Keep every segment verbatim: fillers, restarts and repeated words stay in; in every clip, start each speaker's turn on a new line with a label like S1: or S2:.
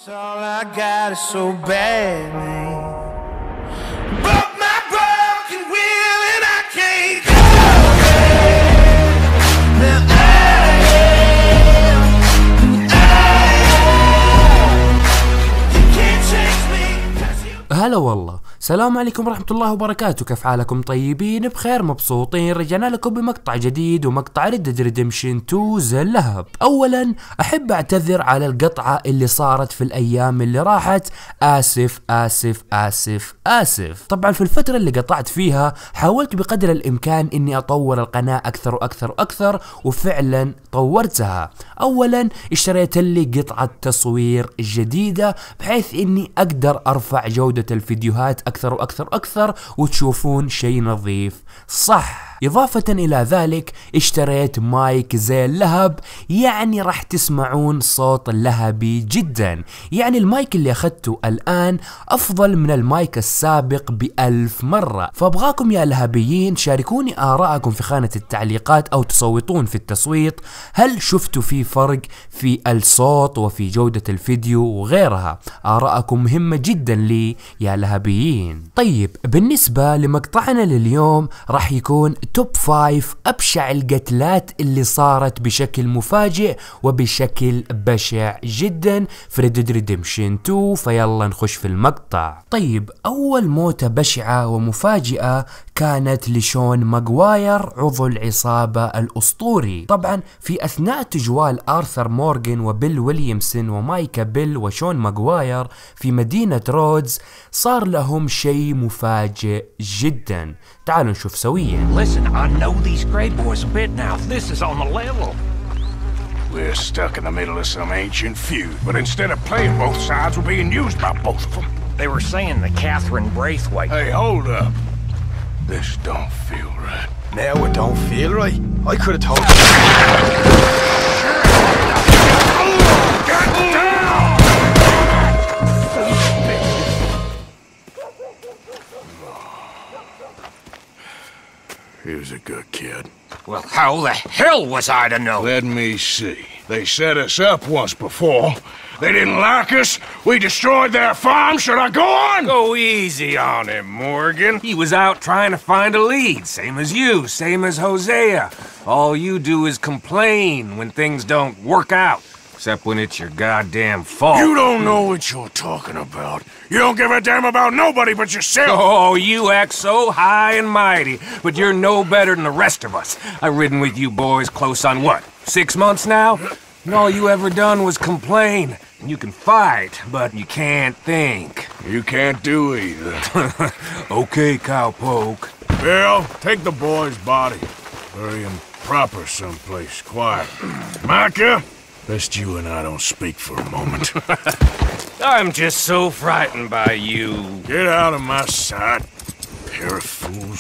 S1: All I got is so bad, man. Broke my broken will and I can't go away. Now I am, I am. You can't change me 'cause you...
S2: هلا والله، السلام عليكم ورحمة الله وبركاته. كيف حالكم؟ طيبين بخير مبسوطين؟ رجعنا لكم بمقطع جديد ومقطع Red Dead Redemption تو زي اللهب. اولا احب اعتذر على القطعة اللي صارت في الايام اللي راحت. اسف اسف اسف اسف. طبعا في الفترة اللي قطعت فيها حاولت بقدر الامكان اني اطور القناة اكثر واكثر واكثر، وفعلا طورتها. اولا اشتريت لي قطعة تصوير جديدة بحيث اني اقدر ارفع جودة الفيديوهات اكثر واكثر واكثر وتشوفون شيء نظيف صح. اضافة الى ذلك اشتريت مايك زي اللهب، يعني راح تسمعون صوت لهبي جدا. يعني المايك اللي اخذته الان افضل من المايك السابق بألف مرة. فابغاكم يا لهبيين شاركوني ارائكم في خانة التعليقات او تصوتون في التصويت. هل شفتوا في فرق في الصوت وفي جودة الفيديو وغيرها؟ ارائكم مهمة جدا لي يا لهبيين. طيب بالنسبة لمقطعنا لليوم راح يكون توب فايف أبشع القتلات اللي صارت بشكل مفاجئ وبشكل بشع جدا في Red Dead Redemption تو. فيلا نخش في المقطع. طيب أول موتة بشعة ومفاجئة كانت لشون ماغواير عضو العصابة الأسطوري. طبعا في أثناء تجوال آرثر مورغان وبيل ويليامسون ومايكا بيل وشون ماغواير في مدينة رودز صار لهم شيء مفاجئ جدا. تعالوا نشوف سويا.
S3: Listen, I know these Grey Boys a bit now. This is on the level.
S4: We're stuck in the middle of some ancient feud, but instead of playing both sides, we're being used by both of them.
S3: They were saying that Catherine Braithwaite...
S4: Hey, hold up. This don't feel right.
S5: Now it don't feel right? I could have told you.
S4: Get down! He was a good kid.
S3: Well, how the hell was I to know?
S4: Let me see. They set us up once before. They didn't like us. We destroyed their farm. Should I go on?
S3: Go easy on him, Morgan. He was out trying to find a lead, same as you, same as Hosea. All you do is complain when things don't work out. Except when it's your goddamn fault.
S4: You don't know what you're talking about. You don't give a damn about nobody but yourself.
S3: Oh, you act so high and mighty, but you're no better than the rest of us. I've ridden with you boys close on what, six months now? And all you ever done was complain. You can fight, but you can't think.
S4: You can't do either.
S3: Okay, cowpoke.
S4: Bill, take the boy's body. Bury him proper someplace quiet. Micah? Best you and I don't speak for a moment.
S3: I'm just so frightened by you.
S4: Get out of my sight, pair of fools.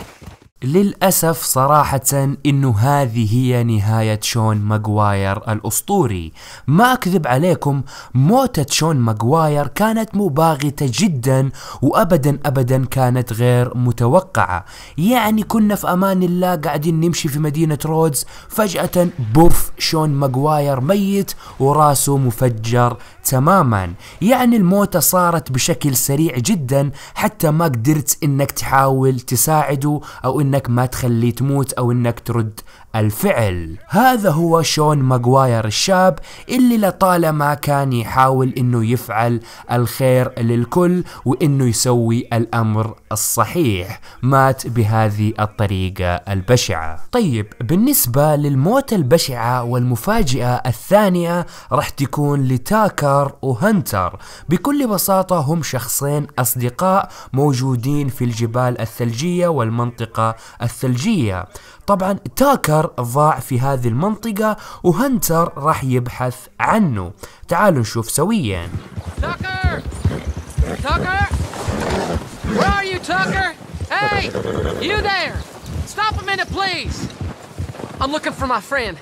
S2: للأسف صراحة إنه هذه هي نهاية شون ماغواير الأسطوري. ما أكذب عليكم، موتة شون ماغواير كانت مباغتة جدا وأبدا أبدا كانت غير متوقعة. يعني كنا في أمان الله قاعدين نمشي في مدينة رودز، فجأة بوف شون ماغواير ميت وراسه مفجر تماما. يعني الموتة صارت بشكل سريع جدا حتى ما قدرت إنك تحاول تساعده أو إنك ما تخليه تموت او انك ترد الفعل. هذا هو شون ماغواير الشاب اللي لطالما كان يحاول انه يفعل الخير للكل وانه يسوي الامر الصحيح. مات بهذه الطريقة البشعة. طيب بالنسبة للموت البشعة والمفاجئة الثانية راح تكون لتاكر وهنتر. بكل بساطة هم شخصين اصدقاء موجودين في الجبال الثلجية والمنطقة الثلجية. طبعا تاكر ضاع في هذه المنطقة وهنتر راح يبحث عنه. تعالوا نشوف سويا.
S6: Tucker! Tucker! Where are you, Tucker? Hey! You there! Stop a minute, please! I'm looking for my friend.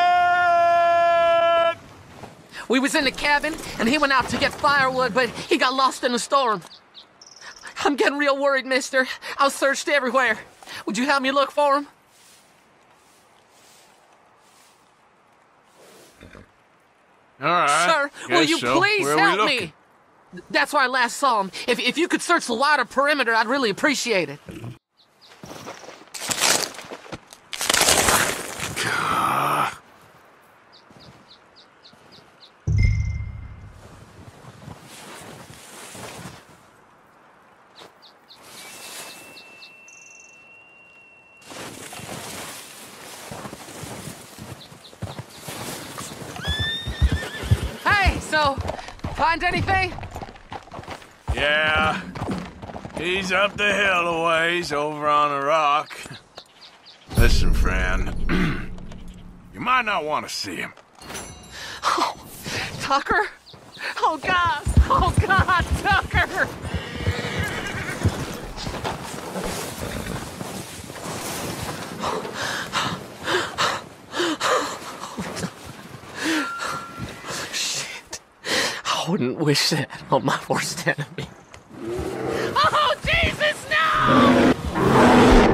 S4: Kevin!
S6: We was in the cabin, and he went out to get firewood, but he got lost in the storm. I'm getting real worried, mister. I've searched everywhere. Would you help me look for him?
S4: All right.
S6: Sir, will
S4: Guess
S6: you
S4: so.
S6: please
S4: Where are we
S6: help
S4: looking?
S6: me? That's where I last saw him. If, if you could search the wider perimeter, I'd really appreciate it. Hey, so, find anything?
S4: Yeah. He's up the hill a ways over on a rock. Listen, friend. You might not want to see him.
S6: Oh, Tucker? Oh, God. Oh, God, Tucker! Shit. I wouldn't wish that on my worst enemy. Oh, Jesus, no!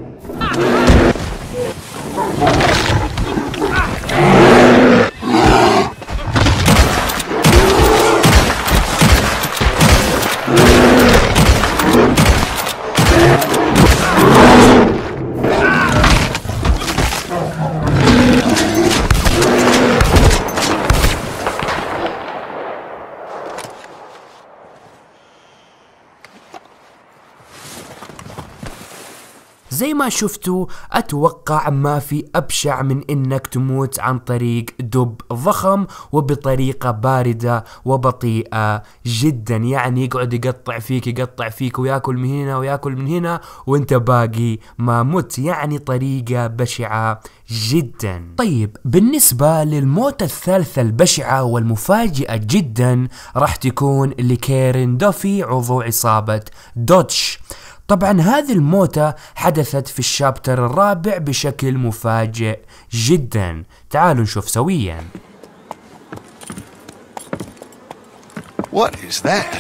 S2: زي ما شفتوا أتوقع ما في أبشع من إنك تموت عن طريق دب ضخم وبطريقة باردة وبطيئة جدا، يعني يقعد يقطع فيك يقطع فيك وياكل من هنا وياكل من هنا وانت باقي ما مت، يعني طريقة بشعة جدا. طيب بالنسبة للموتة الثالثة البشعة والمفاجئة جدا راح تكون لكيرن دوفي عضو عصابة دوتش. طبعا هذه الموتة حدثت في الشابتر الرابع بشكل مفاجئ جدا، تعالوا نشوف سويا.
S5: What is that?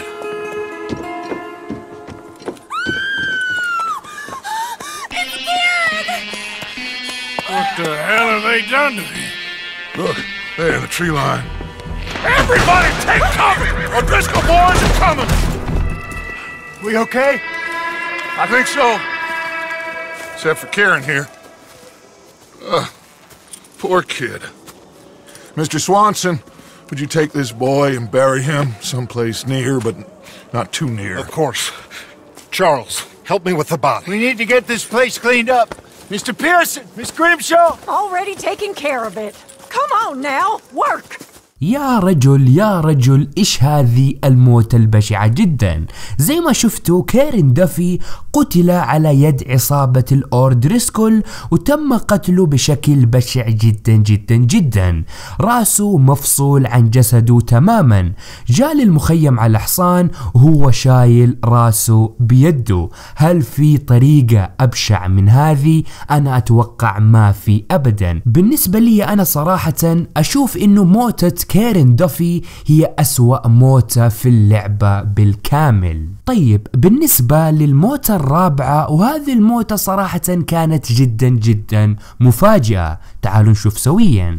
S4: What the hell have they done to me?
S7: Look, there in the tree line.
S4: Everybody take cover! O'Driscoll boys are coming!
S7: We okay? I think so. Except for Karen here. Uh, poor kid. Mister Swanson, would you take this boy and bury him someplace near, but not too near?
S5: Of course. Charles, help me with the body.
S8: We need to get this place cleaned up. Mister Pearson, Miss Grimshaw.
S9: Already taking care of it. Come on now, work.
S2: يا رجل يا رجل إيش هذه الموتة البشعة جدا. زي ما شفتوا كيرن دافي قتل على يد عصابة الأوردريسكول وتم قتله بشكل بشع جدا جدا جدا، راسه مفصول عن جسده تماما، جاء للمخيم على حصان وهو شايل راسه بيده. هل في طريقة أبشع من هذه؟ أنا أتوقع ما في أبدا. بالنسبة لي أنا صراحة أشوف إنه موتة كيرن دوفي هي أسوأ موتة في اللعبة بالكامل. طيب بالنسبة للموتة الرابعة، وهذه الموتة صراحة كانت جدا جدا مفاجئة، تعالوا نشوف سويا.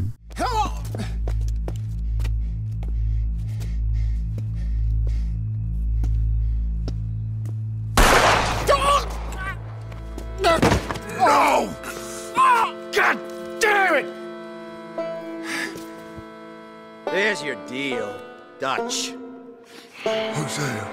S4: No! God damn it!
S5: There's your deal, Dutch.
S7: Hosea.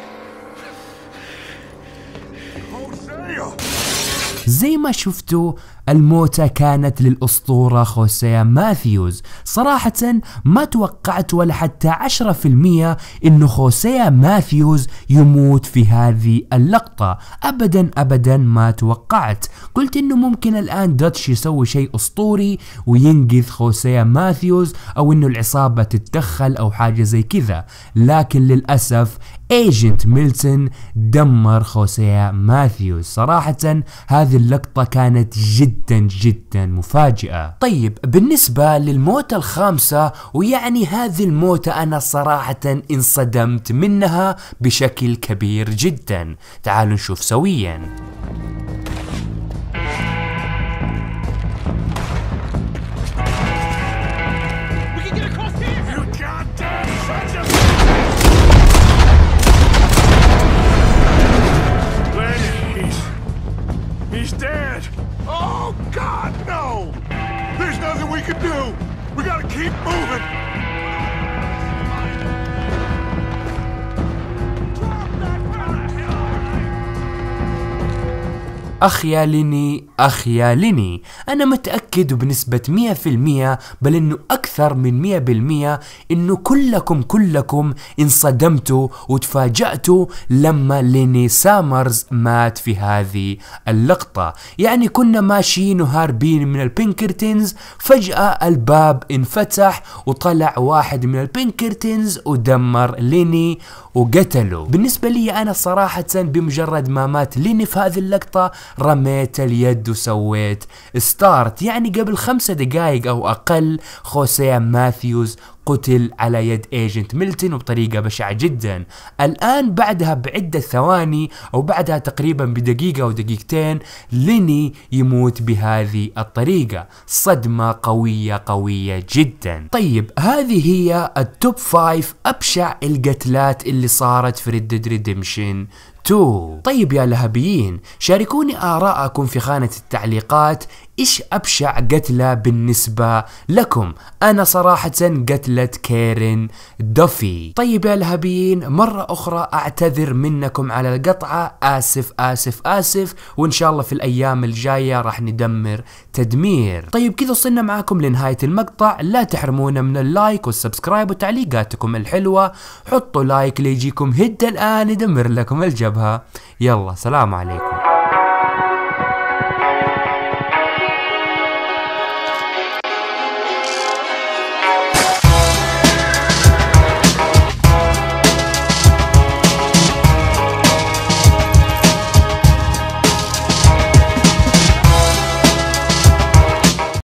S4: Hosea!
S2: زي ما شفتوا الموتة كانت للأسطورة خوسيه ماثيوز. صراحة ما توقعت ولا حتى عشرة في المية إنه خوسيه ماثيوز يموت في هذه اللقطة، أبدا أبدا ما توقعت. قلت إنه ممكن الآن داتش يسوي شيء أسطوري وينقذ خوسيه ماثيوز، أو إنه العصابة تتدخل أو حاجة زي كذا، لكن للأسف ايجنت ميلتون دمر خوسيه ماثيوز. صراحة هذه اللقطة كانت جدا جدا مفاجئة. طيب بالنسبة للموتة الخامسة، ويعني هذه الموتة أنا صراحة انصدمت منها بشكل كبير جدا، تعالوا نشوف سويا.
S4: You
S2: أخ يا ليني أخ يا ليني. أنا متأكد بنسبة مية في المية بل إنه أكثر من مية بالمية إنه كلكم كلكم انصدمتوا وتفاجأتوا لما ليني سامرز مات في هذه اللقطة. يعني كنا ماشيين وهاربين من البينكرتنز، فجأة الباب انفتح وطلع واحد من البينكرتنز ودمر ليني وقتله. بالنسبة لي أنا صراحة بمجرد ما مات ليني في هذه اللقطة رميت اليد وسويت ستارت. يعني قبل خمسة دقائق أو أقل خوسيه ماثيوز قتل على يد ايجنت ميلتون وبطريقة بشعة جدا. الآن بعدها بعدة ثواني أو بعدها تقريبا بدقيقة أو دقيقتين ليني يموت بهذه الطريقة. صدمة قوية قوية جدا. طيب هذه هي التوب فايف أبشع القتلات اللي صارت في ريد ديد ريديمشن تو. طيب يا لهبيين شاركوني آراءكم في خانة التعليقات. إيش أبشع قتلة بالنسبة لكم؟ أنا صراحة قتلة كيرن دوفي. طيب يا لهبيين مرة أخرى أعتذر منكم على القطعة، آسف آسف آسف، وإن شاء الله في الأيام الجاية راح ندمر تدمير. طيب كذا وصلنا معاكم لنهاية المقطع. لا تحرمونا من اللايك والسبسكرايب وتعليقاتكم الحلوة. حطوا لايك ليجيكم هد الآن يدمر لكم الجبهة. يلا سلام عليكم.